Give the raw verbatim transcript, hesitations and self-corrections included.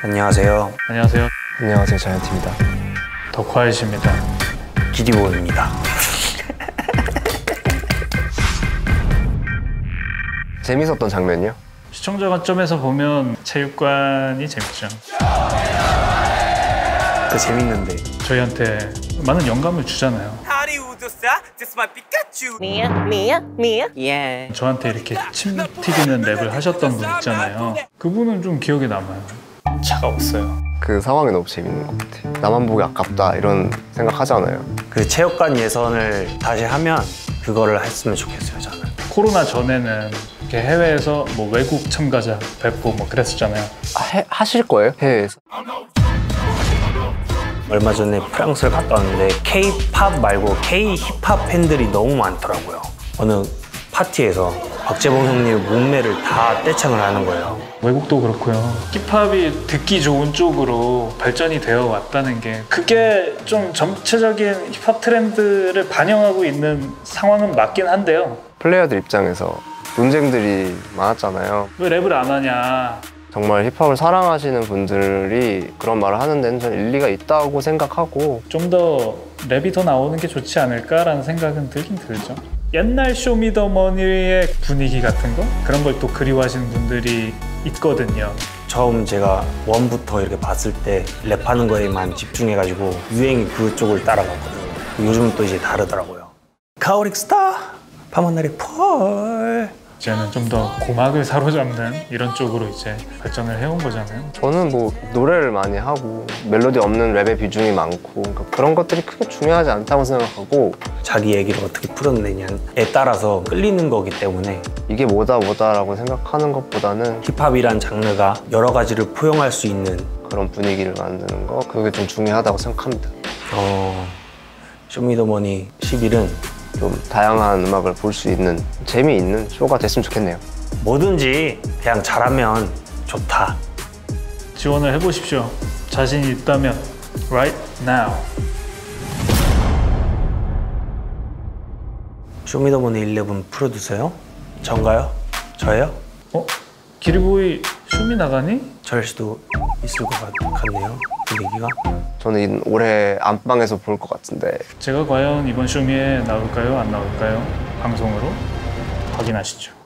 안녕하세요. 안녕하세요. 안녕하세요, 자이언티입니다. 덕화이십니다. 기디보입니다. 재밌었던 장면이요? 시청자 관점에서 보면 체육관이 재밌죠. 그 재밌는데 저희한테 많은 영감을 주잖아요. Mia, Mia, Mia. Yeah. 저한테 이렇게 침 튀기는 랩을 하셨던 분 있잖아요. 그분은 좀 기억에 남아요. 차가웠어요. 그 상황이 너무 재밌는 것 같아. 나만 보기 아깝다 이런 생각 하잖아요. 그 체육관 예선을 다시 하면 그거를 했으면 좋겠어요, 저는. 코로나 전에는 이렇게 해외에서 뭐 외국 참가자 뵙고 뭐 그랬었잖아요. 아, 해, 하실 거예요? 해외에서? 얼마 전에 프랑스를 갔다 왔는데 K-팝 말고 K-힙합 팬들이 너무 많더라고요. 어느 파티에서 박재범 형님 몸매를 다 떼창을 하는 거예요. 외국도 그렇고요. 힙합이 듣기 좋은 쪽으로 발전이 되어 왔다는 게 그게 좀 전체적인 힙합 트렌드를 반영하고 있는 상황은 맞긴 한데요. 플레이어들 입장에서 논쟁들이 많았잖아요. 왜 랩을 안 하냐. 정말 힙합을 사랑하시는 분들이 그런 말을 하는 데는 저는 일리가 있다고 생각하고 좀 더 랩이 더 나오는 게 좋지 않을까라는 생각은 들긴 들죠. 옛날 쇼미더머니의 분위기 같은 거? 그런 걸 또 그리워하시는 분들이 있거든요. 처음 제가 원부터 이렇게 봤을 때 랩하는 거에만 집중해가지고 유행이 그쪽을 따라갔거든요. 요즘은 또 이제 다르더라고요. 가오릭 스타, 밤하늘의 펄. 이제는 좀 더 고막을 사로잡는 이런 쪽으로 이제 발전을 해온 거잖아요. 저는 뭐 노래를 많이 하고 멜로디 없는 랩의 비중이 많고 그러니까 그런 것들이 크게 중요하지 않다고 생각하고 자기 얘기를 어떻게 풀어내냐에 따라서 끌리는 거기 때문에 이게 뭐다 뭐다라고 생각하는 것보다는 힙합이란 장르가 여러 가지를 포용할 수 있는 그런 분위기를 만드는 거 그게 좀 중요하다고 생각합니다. 어, 쇼미더머니 십일은 좀 다양한 음악을 볼 수 있는 재미있는 쇼가 됐으면 좋겠네요. 뭐든지 그냥 잘하면 좋다. 지원을 해보십시오. 자신이 있다면 right now. 쇼미더머니 십일 프로듀서요? 전가요? 저예요? 어? 기리보이 쇼미 나가니? 저일 수도 있을 것 같, 같네요. 분위기가. 저는 올해 안방에서 볼 것 같은데 제가 과연 이번 쇼미에 나올까요? 안 나올까요? 방송으로 확인하시죠.